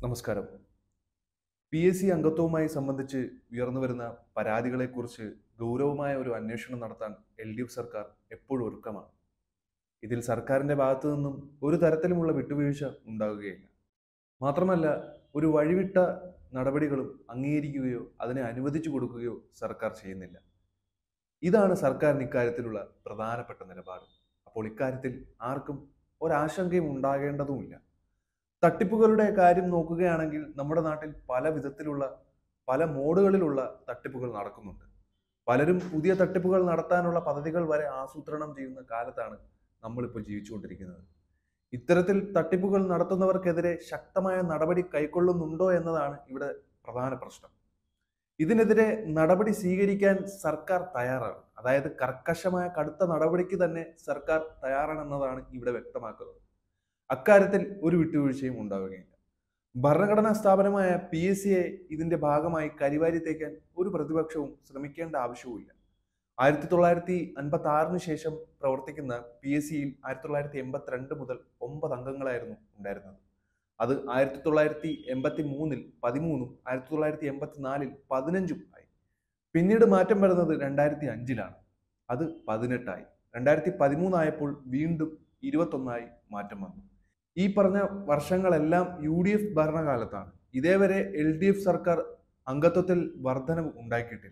നമസ്കാരം. പി.എസ്.സി അംഗത്വവുമായി സംബന്ധിച്ച് ഉയർന്നുവരുന്ന പരാതികളെക്കുറിച്ച് ഗൗരവമായ ഒരു അന്വേഷണം നടത്താൻ എൽ.ഡി.എഫ് സർക്കാർ എപ്പോഴും ഒരുക്കമാണ്. ഇതിൽ സർക്കാരിന്റെ ഭാഗത്തു നിന്നും ഒരു തരത്തിലുമുള്ള വിട്ടുവീഴ്ച ഉണ്ടാവുകയില്ല. മാത്രമല്ല, ഒരു വഴിവിട്ട നടപടികളും അംഗീകരിക്കുകയോ അതിനെ അനുവദിച്ചു കൊടുക്കുകയോ സർക്കാർ ചെയ്യുന്നില്ല. ഇതാണ് സർക്കാരിന് ഇക്കാര്യത്തിലുള്ള പ്രധാനപ്പെട്ട നിലപാട്. അപ്പോൾ ഇക്കാര്യത്തിൽ ആർക്കും ഒരാശങ്കയും ഉണ്ടാകേണ്ടതുമില്ല. തട്ടിപ്പുകളുടെ കാര്യം നോക്കുകയാണെങ്കിൽ നമ്മുടെ നാട്ടിൽ പല വിധത്തിലുള്ള പല മോഡുകളിലുള്ള തട്ടിപ്പുകൾ നടക്കുന്നുണ്ട്. പലരും പുതിയ തട്ടിപ്പുകൾ നടത്താനുള്ള പദ്ധതികൾ വരെ ആസൂത്രണം ചെയ്യുന്ന കാലത്താണ് നമ്മളിപ്പോൾ ജീവിച്ചുകൊണ്ടിരിക്കുന്നത്. ഇത്തരത്തിൽ തട്ടിപ്പുകൾ നടത്തുന്നവർക്കെതിരെ ശക്തമായ നടപടി കൈക്കൊള്ളുന്നുണ്ടോ എന്നതാണ് ഇവിടെ പ്രധാന പ്രശ്നം. ഇതിനെതിരെ നടപടി സ്വീകരിക്കാൻ സർക്കാർ തയ്യാറാണ്. അതായത് കർക്കശമായ കടുത്ത നടപടിക്ക് തന്നെ സർക്കാർ തയ്യാറാണെന്നതാണ് ഇവിടെ വ്യക്തമാക്കുന്നത്. അക്കാര്യത്തിൽ ഒരു വിട്ടുവീഴ്ചയും ഉണ്ടാവുകയില്ല. ഭരണഘടനാ സ്ഥാപനമായ പി.എസ്.സിയെ ഇതിന്റെ ഭാഗമായി കരിവാരി തേക്കാൻ ഒരു പ്രതിപക്ഷവും ശ്രമിക്കേണ്ട ആവശ്യവുമില്ല. 1956 ശേഷം പ്രവർത്തിക്കുന്ന പി.എസ്.സിയിൽ 1982 മുതൽ 9 അംഗങ്ങളായിരുന്നു ഉണ്ടായിരുന്നത്. അത് 1983-ൽ 13ഉം 1984-ൽ 15ഉം ആയി. പിന്നീട് മാറ്റം വരുന്നത് 2005-ലാണ്. അത് 18 ആയി. 2013 ആയപ്പോൾ വീണ്ടും 21 മാറ്റം വന്നു. ഈ പറഞ്ഞ വർഷങ്ങളെല്ലാം യു.ഡി.എഫ് ഭരണകാലത്താണ്. ഇതേവരെ എൽ.ഡി.എഫ് സർക്കാർ അംഗത്വത്തിൽ വർധനവ് ഉണ്ടാക്കിയിട്ടില്ല.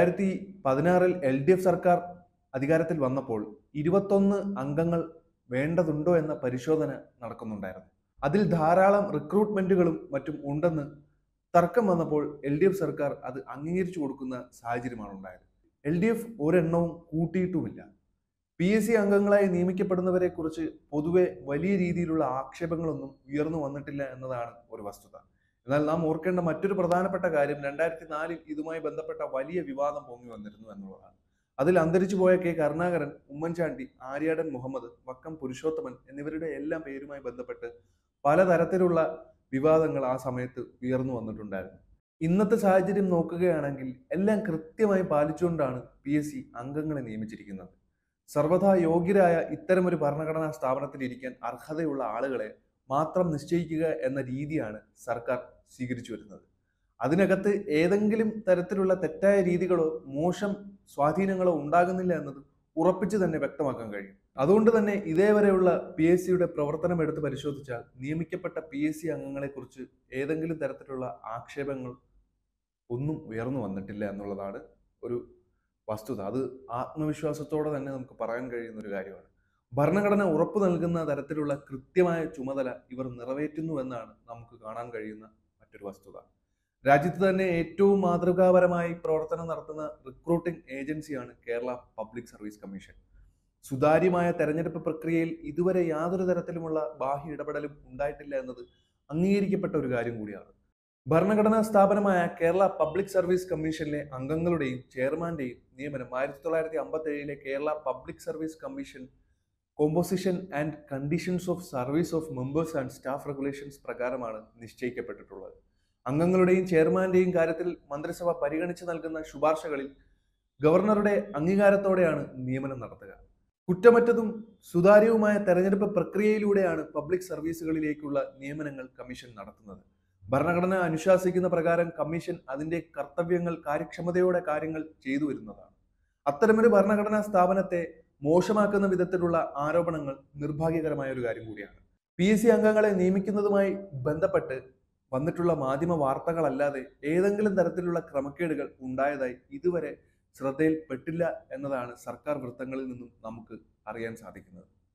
2016-ൽ എൽ.ഡി.എഫ് സർക്കാർ അധികാരത്തിൽ വന്നപ്പോൾ 21 അംഗങ്ങൾ വേണ്ടതുണ്ടോ എന്ന പരിശോധന നടക്കുന്നുണ്ടായിരുന്നു. അതിൽ ധാരാളം റിക്രൂട്ട്മെന്റുകളും മറ്റും ഉണ്ടെന്ന് തർക്കം വന്നപ്പോൾ എൽ.ഡി.എഫ് സർക്കാർ അത് അംഗീകരിച്ചു കൊടുക്കുന്ന സാഹചര്യമാണ് ഉണ്ടായത്. എൽ.ഡി.എഫ് ഒരെണ്ണവും കൂട്ടിയിട്ടുമില്ല. പി.എസ്.സി അംഗങ്ങളായി നിയമിക്കപ്പെടുന്നവരെ കുറിച്ച് പൊതുവെ വലിയ രീതിയിലുള്ള ആക്ഷേപങ്ങളൊന്നും ഉയർന്നു വന്നിട്ടില്ല എന്നതാണ് ഒരു വസ്തുത. എന്നാൽ നാം ഓർക്കേണ്ട മറ്റൊരു പ്രധാനപ്പെട്ട കാര്യം 2004-ൽ ഇതുമായി ബന്ധപ്പെട്ട വലിയ വിവാദം പൊങ്ങി വന്നിരുന്നു എന്നുള്ളതാണ്. അതിൽ അന്തരിച്ചു പോയ കെ കരുണാകരൻ, ഉമ്മൻചാണ്ടി, ആര്യാടൻ മുഹമ്മദ്, വക്കം പുരുഷോത്തമൻ എന്നിവരുടെ എല്ലാം പേരുമായി ബന്ധപ്പെട്ട് പലതരത്തിലുള്ള വിവാദങ്ങൾ ആ സമയത്ത് ഉയർന്നു വന്നിട്ടുണ്ടായിരുന്നു. ഇന്നത്തെ സാഹചര്യം നോക്കുകയാണെങ്കിൽ എല്ലാം കൃത്യമായി പാലിച്ചുകൊണ്ടാണ് പി.എസ്.സി അംഗങ്ങളെ നിയമിച്ചിരിക്കുന്നത്. സർവ്വതാ യോഗ്യരായ ഇത്തരമൊരു ഭരണഘടനാ സ്ഥാപനത്തിൽ ഇരിക്കാൻ അർഹതയുള്ള ആളുകളെ മാത്രം നിശ്ചയിക്കുക എന്ന രീതിയാണ് സർക്കാർ സ്വീകരിച്ചു വരുന്നത്. അതിനകത്ത് ഏതെങ്കിലും തരത്തിലുള്ള തെറ്റായ രീതികളോ മോശം സ്വാധീനങ്ങളോ ഉണ്ടാകുന്നില്ല എന്നത് ഉറപ്പിച്ചു തന്നെ വ്യക്തമാക്കാൻ കഴിയും. അതുകൊണ്ട് തന്നെ ഇതേവരെയുള്ള പി.എസ്.സിയുടെ പ്രവർത്തനം എടുത്ത് പരിശോധിച്ചാൽ നിയമിക്കപ്പെട്ട പി.എസ്.സി അംഗങ്ങളെ കുറിച്ച് ഏതെങ്കിലും തരത്തിലുള്ള ആക്ഷേപങ്ങൾ ഒന്നും ഉയർന്നു വന്നിട്ടില്ല എന്നുള്ളതാണ് ഒരു വസ്തുത. അത് ആത്മവിശ്വാസത്തോടെ തന്നെ നമുക്ക് പറയാൻ കഴിയുന്ന ഒരു കാര്യമാണ്. ഭരണഘടന ഉറപ്പു നൽകുന്ന തരത്തിലുള്ള കൃത്യമായ ചുമതല ഇവർ നിറവേറ്റുന്നുവെന്നാണ് നമുക്ക് കാണാൻ കഴിയുന്ന മറ്റൊരു വസ്തുത. രാജ്യത്ത് തന്നെ ഏറ്റവും മാതൃകാപരമായി പ്രവർത്തനം നടത്തുന്ന റിക്രൂട്ടിംഗ് ഏജൻസിയാണ് കേരള പബ്ലിക് സർവീസ് കമ്മീഷൻ. സുതാര്യമായ തെരഞ്ഞെടുപ്പ് പ്രക്രിയയിൽ ഇതുവരെ യാതൊരു തരത്തിലുമുള്ള ബാഹ്യ ഇടപെടലും ഉണ്ടായിട്ടില്ല എന്നത് അംഗീകരിക്കപ്പെട്ട ഒരു കാര്യം കൂടിയാണ്. ഭരണഘടനാ സ്ഥാപനമായ കേരള പബ്ലിക് സർവീസ് കമ്മീഷനിലെ അംഗങ്ങളുടെയും ചെയർമാന്റെയും നിയമനം 1957-ലെ Kerala public service commission composition and conditions of service of members and staff regulations പ്രകാരമാണ് നിശ്ചയിക്കപ്പെട്ടിട്ടുള്ളത്. അംഗങ്ങളുടെയും ചെയർമാന്റെയും കാര്യത്തിൽ മന്ത്രിസഭ പരിഗണിച്ച് നൽകുന്ന ശുപാർശകളിൽ ഗവർണറുടെ അംഗീകാരത്തോടെയാണ് നിയമനം നടത്തുക. കുറ്റമറ്റതും സുതാര്യവുമായ തെരഞ്ഞെടുപ്പ് പ്രക്രിയയിലൂടെയാണ് പബ്ലിക് സർവീസുകളിലേക്കുള്ള നിയമനങ്ങൾ കമ്മീഷൻ നടത്തുന്നത്. ഭരണഘടന അനുശാസിക്കുന്ന പ്രകാരം കമ്മീഷൻ അതിന്റെ കർത്തവ്യങ്ങൾ കാര്യക്ഷമതയോടെ കാര്യങ്ങൾ ചെയ്തു വരുന്നതാണ്. അത്തരമൊരു ഭരണഘടനാ സ്ഥാപനത്തെ മോശമാക്കുന്ന വിധത്തിലുള്ള ആരോപണങ്ങൾ നിർഭാഗ്യകരമായ ഒരു കാര്യം കൂടിയാണ്. പി.എസ്.സി അംഗങ്ങളെ നിയമിക്കുന്നതുമായി ബന്ധപ്പെട്ട് വന്നിട്ടുള്ള മാധ്യമ വാർത്തകളല്ലാതെ ഏതെങ്കിലും തരത്തിലുള്ള ക്രമക്കേടുകൾ ഉണ്ടായതായി ഇതുവരെ ശ്രദ്ധയിൽപ്പെട്ടില്ല എന്നതാണ് സർക്കാർ വൃത്തങ്ങളിൽ നിന്നും നമുക്ക് അറിയാൻ സാധിക്കുന്നത്.